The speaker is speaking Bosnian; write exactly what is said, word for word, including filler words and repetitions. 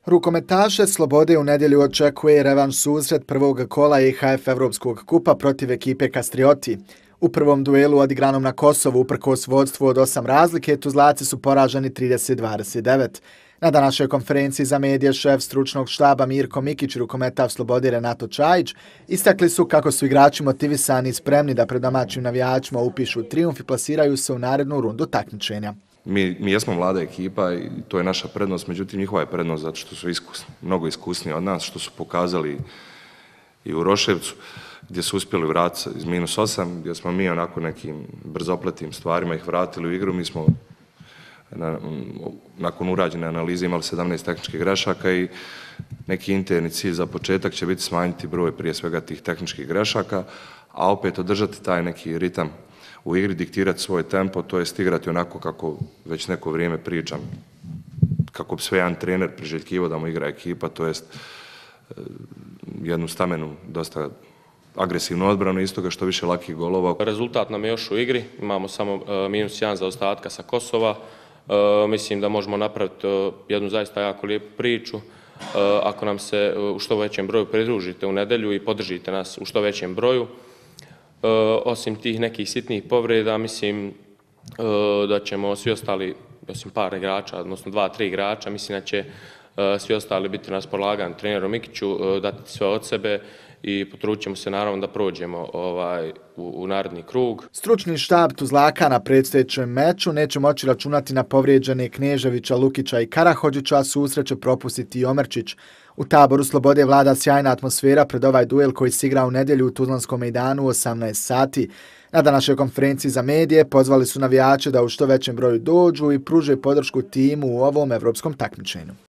Rukometaše Slobode u nedjelju očekuje revanš susret prvog kola E H F Evropskog kupa protiv ekipe Kastrioti. U prvom duelu odigranom na Kosovu uprkos vodstvu od osam razlike, Tuzlaci su poraženi trideset dvadeset devet. Na današnjoj konferenciji za medije šef stručnog štaba Mirko Mikić i rukometaš Slobode Renato Čajić istakli su kako su igrači motivisani i spremni da pred domaćim navijačima upišu trijumf i plasiraju se u narednu rundu takmičenja. Mi, mi jesmo mlada ekipa i to je naša prednost, međutim njihova je prednost zato što su iskusni, mnogo iskusniji od nas, što su pokazali i u Roševcu, gdje su uspjeli vratiti iz minus osam, gdje smo mi onako nekim brzopletim stvarima ih vratili u igru. Mi smo na, nakon urađene analize imali sedamnaest tehničkih grešaka i neki interni cilj za početak će biti smanjiti broj prije svega tih tehničkih grešaka, a opet održati taj neki ritam u igri, diktirati svoj tempo, to jest igrati onako kako već neko vrijeme pričam, kako bi sve jedan trener priželjkivao da mu igra ekipa, to jest jednu stamenu, dosta agresivnu odbranu, istoga što više lakih golova. Rezultat nam je još u igri, imamo samo minus jedan zaostatka sa Kosova. Mislim da možemo napraviti jednu zaista jako lijepu priču. Ako nam se u što većem broju pridružite u nedjelju i podržite nas u što većem broju, osim tih nekih sitnih povreda, mislim da ćemo svi ostali, osim par igrača, odnosno dva, tri igrača, mislim da će svi ostali biti na raspolaganju treneru Mikiću, dati sve od sebe i potrudit ćemo se naravno da prođemo ovaj, u, u naredni krug. Stručni štab Tuzlaka na predstojećem meču neće moći računati na povrijeđene Kneževića, Lukića i Karahodžića, susret će propustiti i Omerčić. U taboru Slobode vlada sjajna atmosfera pred ovaj duel koji se igra u nedjelju u Tuzlanskom mejdanu u osamnaest sati. Na današnjoj konferenciji za medije pozvali su navijače da u što većem broju dođu i pruže podršku timu u ovom evropskom takmičenju.